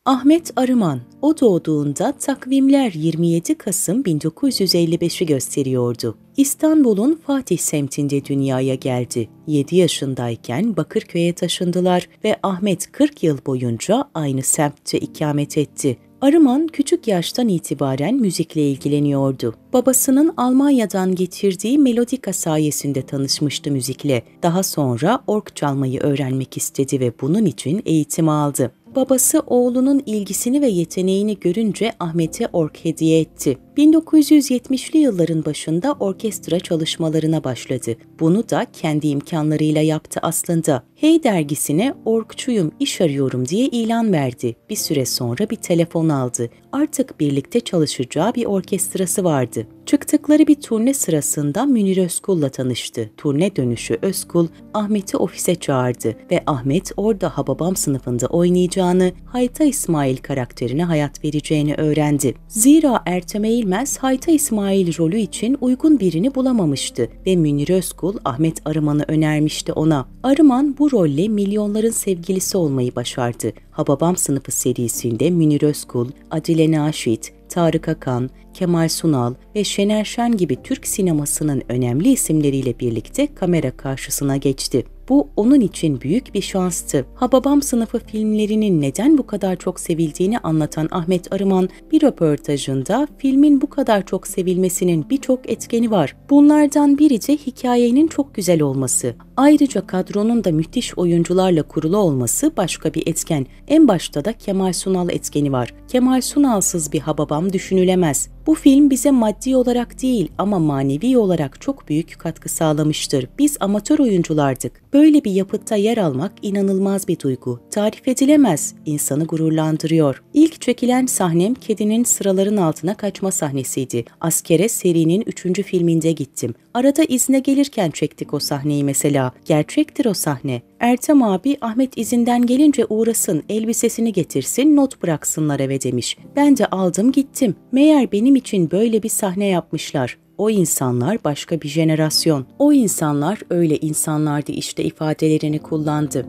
Ahmet Arıman, o doğduğunda takvimler 27 Kasım 1955'i gösteriyordu. İstanbul'un Fatih semtinde dünyaya geldi. 7 yaşındayken Bakırköy'e taşındılar ve Ahmet 40 yıl boyunca aynı semtte ikamet etti. Arıman küçük yaştan itibaren müzikle ilgileniyordu. Babasının Almanya'dan getirdiği melodika sayesinde tanışmıştı müzikle. Daha sonra org çalmayı öğrenmek istedi ve bunun için eğitim aldı. Babası oğlunun ilgisini ve yeteneğini görünce Ahmet'e org hediye etti. 1970'li yılların başında orkestra çalışmalarına başladı. Bunu da kendi imkanlarıyla yaptı aslında. Hey dergisine orgçuyum, iş arıyorum diye ilan verdi. Bir süre sonra bir telefon aldı. Artık birlikte çalışacağı bir orkestrası vardı. Çıktıkları bir turne sırasında Münir Özkul'la tanıştı. Turne dönüşü Özkul, Ahmet'i ofise çağırdı ve Ahmet orada Hababam sınıfında oynayacağını, Hayta İsmail karakterine hayat vereceğini öğrendi. Zira Ertem Eğilmez Hayta İsmail rolü için uygun birini bulamamıştı ve Münir Özkul Ahmet Arıman'ı önermişti ona. Arıman bu rolle milyonların sevgilisi olmayı başardı. Hababam sınıfı serisinde Münir Özkul, Adile Naşit, Tarık Akan, Kemal Sunal ve Şener Şen gibi Türk sinemasının önemli isimleriyle birlikte kamera karşısına geçti. Bu onun için büyük bir şanstı. Hababam sınıfı filmlerinin neden bu kadar çok sevildiğini anlatan Ahmet Arıman bir röportajında filmin bu kadar çok sevilmesinin birçok etkeni var. Bunlardan biri de hikayenin çok güzel olması. Ayrıca kadronun da müthiş oyuncularla kurulu olması başka bir etken. En başta da Kemal Sunal etkeni var. Kemal Sunal'sız bir Hababam düşünülemez. Bu film bize maddi olarak değil ama manevi olarak çok büyük katkı sağlamıştır. Biz amatör oyunculardık. Böyle bir yapıtta yer almak inanılmaz bir duygu. Tarif edilemez, insanı gururlandırıyor. İlk çekilen sahnem kedinin sıraların altına kaçma sahnesiydi. Askere serinin 3. filminde gittim. Arada izne gelirken çektik o sahneyi mesela. Gerçektir o sahne. Ertem abi Ahmet izinden gelince uğrasın, elbisesini getirsin, not bıraksınlar eve demiş. Ben de aldım gittim. Meğer benim için böyle bir sahne yapmışlar. O insanlar başka bir jenerasyon. O insanlar öyle insanlardı işte ifadelerini kullandı.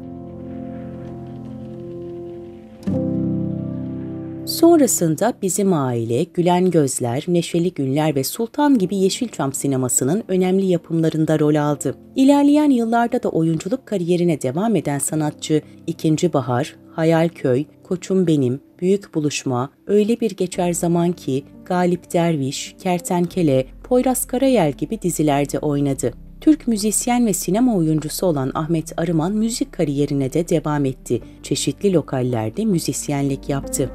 Sonrasında Bizim Aile, Gülen Gözler, Neşeli Günler ve Sultan gibi Yeşilçam sinemasının önemli yapımlarında rol aldı. İlerleyen yıllarda da oyunculuk kariyerine devam eden sanatçı İkinci Bahar, Hayalköy, Koçum Benim, Büyük Buluşma, Öyle Bir Geçer Zaman Ki, Galip Derviş, Kertenkele, Poyraz Karayel gibi dizilerde oynadı. Türk müzisyen ve sinema oyuncusu olan Ahmet Arıman müzik kariyerine de devam etti. Çeşitli lokallerde müzisyenlik yaptı.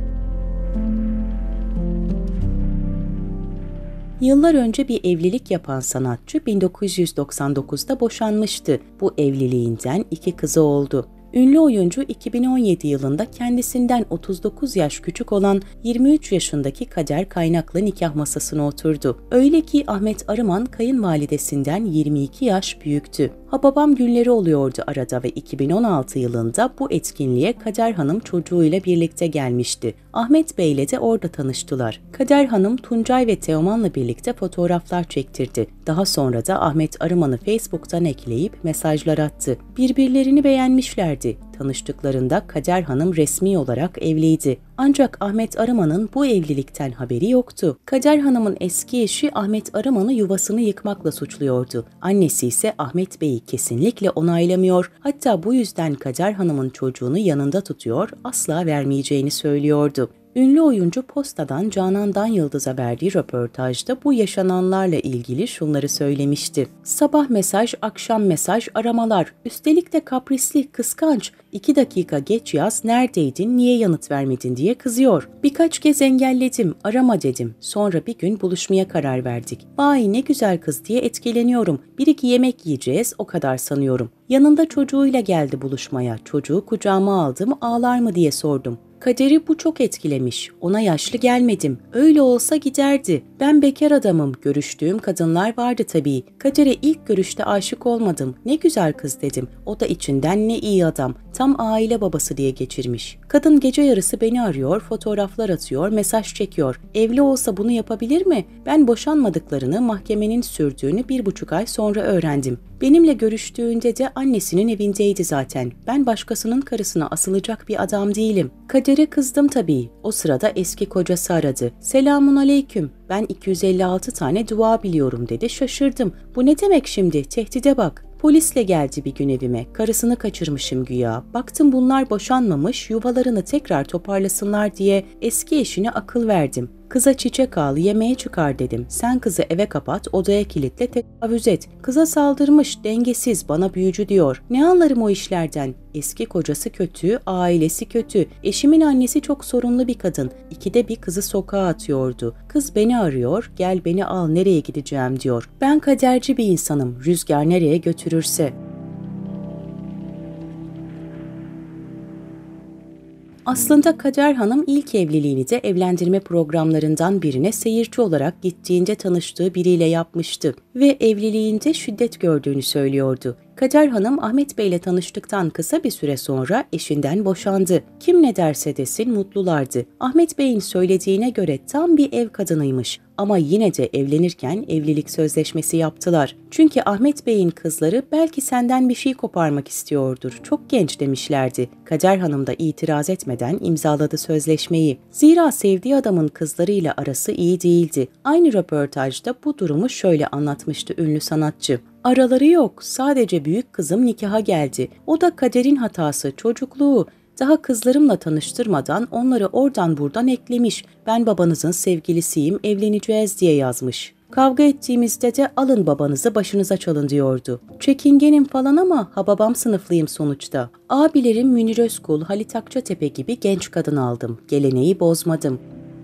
Yıllar önce bir evlilik yapan sanatçı 1999'da boşanmıştı. Bu evliliğinden 2 kızı oldu. Ünlü oyuncu 2017 yılında kendisinden 39 yaş küçük olan 23 yaşındaki Kader Kaynak'la nikah masasına oturdu. Öyle ki Ahmet Arıman kayınvalidesinden 22 yaş büyüktü. Hababam günleri oluyordu arada ve 2016 yılında bu etkinliğe Kader Hanım çocuğuyla birlikte gelmişti. Ahmet Bey ile de orada tanıştılar. Kader Hanım Tuncay ve Teoman'la birlikte fotoğraflar çektirdi. Daha sonra da Ahmet Arıman'ı Facebook'tan ekleyip mesajlar attı. Birbirlerini beğenmişlerdi. Tanıştıklarında Kader Hanım resmi olarak evliydi. Ancak Ahmet Arıman'ın bu evlilikten haberi yoktu. Kader Hanım'ın eski eşi Ahmet Arıman'ı yuvasını yıkmakla suçluyordu. Annesi ise Ahmet Bey'i kesinlikle onaylamıyor, hatta bu yüzden Kader Hanım'ın çocuğunu yanında tutuyor, asla vermeyeceğini söylüyordu. Ünlü oyuncu Posta'dan Canan Danyıldız'a verdiği röportajda bu yaşananlarla ilgili şunları söylemişti. Sabah mesaj, akşam mesaj, aramalar. Üstelik de kaprisli, kıskanç. 2 dakika geç yaz, neredeydin, niye yanıt vermedin diye kızıyor. Birkaç kez engelledim, arama dedim. Sonra bir gün buluşmaya karar verdik. Vay ne güzel kız diye etkileniyorum. 1-2 yemek yiyeceğiz, o kadar sanıyorum. Yanında çocuğuyla geldi buluşmaya. Çocuğu kucağıma aldım, ağlar mı diye sordum. Kader'i bu çok etkilemiş. Ona yaşlı gelmedim. Öyle olsa giderdi. Ben bekar adamım. Görüştüğüm kadınlar vardı tabii. Kader'e ilk görüşte aşık olmadım. Ne güzel kız dedim. O da içinden ne iyi adam. Tam aile babası diye geçirmiş. Kadın gece yarısı beni arıyor, fotoğraflar atıyor, mesaj çekiyor. Evli olsa bunu yapabilir mi? Ben boşanmadıklarını, mahkemenin sürdüğünü 1,5 ay sonra öğrendim. Benimle görüştüğünde de annesinin evindeydi zaten. Ben başkasının karısına asılacak bir adam değilim. Kader'e kızdım tabii. O sırada eski kocası aradı. Selamun aleyküm. Ben 256 tane dua biliyorum dedi. Şaşırdım. Bu ne demek şimdi? Tehdide bak. Polisle geldi bir gün evime. Karısını kaçırmışım güya. Baktım bunlar boşanmamış, yuvalarını tekrar toparlasınlar diye eski eşine akıl verdim. Kıza çiçek al, yemeğe çıkar dedim. Sen kızı eve kapat, odaya kilitle, tecavüz et. Kıza saldırmış, dengesiz, bana büyücü diyor. Ne anlarım o işlerden? Eski kocası kötü, ailesi kötü. Eşimin annesi çok sorunlu bir kadın. İkide bir kızı sokağa atıyordu. Kız beni arıyor, gel beni al, nereye gideceğim diyor. Ben kaderci bir insanım, rüzgar nereye götürürse. Aslında Kader Hanım ilk evliliğini de evlendirme programlarından birine seyirci olarak gittiğinde tanıştığı biriyle yapmıştı ve evliliğinde şiddet gördüğünü söylüyordu. Kader Hanım Ahmet Bey ile tanıştıktan kısa bir süre sonra eşinden boşandı. Kim ne derse desin mutlulardı. Ahmet Bey'in söylediğine göre tam bir ev kadınıymış. Ama yine de evlenirken evlilik sözleşmesi yaptılar. Çünkü Ahmet Bey'in kızları belki senden bir şey koparmak istiyordur. Çok genç demişlerdi. Kader Hanım da itiraz etmeden imzaladı sözleşmeyi. Zira sevdiği adamın kızlarıyla arası iyi değildi. Aynı röportajda bu durumu şöyle anlatmıştı ünlü sanatçı. Araları yok, sadece büyük kızım nikaha geldi. O da kaderin hatası, çocukluğu. Daha kızlarımla tanıştırmadan onları oradan buradan eklemiş. Ben babanızın sevgilisiyim, evleneceğiz diye yazmış. Kavga ettiğimizde de alın babanızı başınıza çalın diyordu. Çekingenim falan ama hababam sınıflıyım sonuçta. Abilerim Münir Özkul, Halit Akçatepe gibi genç kadın aldım. Geleneği bozmadım.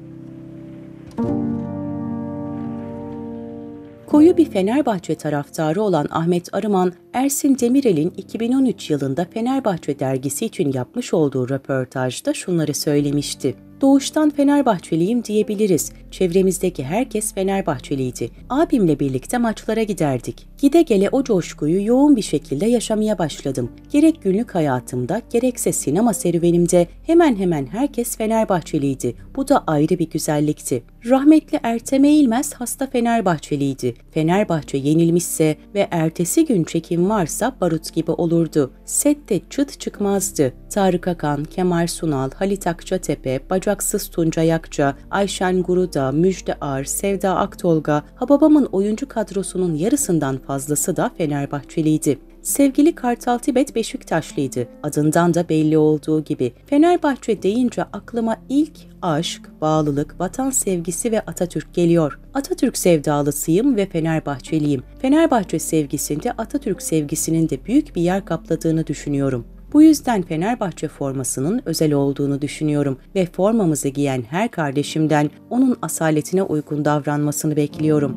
Koyu bir Fenerbahçe taraftarı olan Ahmet Arıman, Ersin Demirel'in 2013 yılında Fenerbahçe dergisi için yapmış olduğu röportajda şunları söylemişti. Doğuştan Fenerbahçeliyim diyebiliriz. Çevremizdeki herkes Fenerbahçeliydi. Abimle birlikte maçlara giderdik. Gide gele o coşkuyu yoğun bir şekilde yaşamaya başladım. Gerek günlük hayatımda, gerekse sinema serüvenimde hemen hemen herkes Fenerbahçeliydi. Bu da ayrı bir güzellikti. Rahmetli Ertem Eğilmez hasta Fenerbahçeliydi. Fenerbahçe yenilmişse ve ertesi gün çekim varsa barut gibi olurdu. Sette çıt çıkmazdı. Tarık Akan, Kemal Sunal, Halit Akçatepe, Bacaksız Tuncay Akça, Ayşen Guruda, Müjde Ar, Sevda Aktolga, Hababam'ın oyuncu kadrosunun yarısından fazlası da Fenerbahçeliydi. Sevgili Kartal Tibet Beşiktaşlıydı. Adından da belli olduğu gibi. Fenerbahçe deyince aklıma ilk aşk, bağlılık, vatan sevgisi ve Atatürk geliyor. Atatürk sevdalısıyım ve Fenerbahçeliyim. Fenerbahçe sevgisinde Atatürk sevgisinin de büyük bir yer kapladığını düşünüyorum. Bu yüzden Fenerbahçe formasının özel olduğunu düşünüyorum ve formamızı giyen her kardeşimden onun asaletine uygun davranmasını bekliyorum.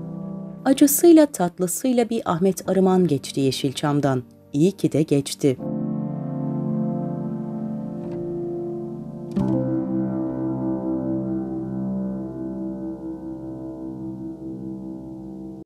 Acısıyla tatlısıyla bir Ahmet Arıman geçti Yeşilçam'dan. İyi ki de geçti.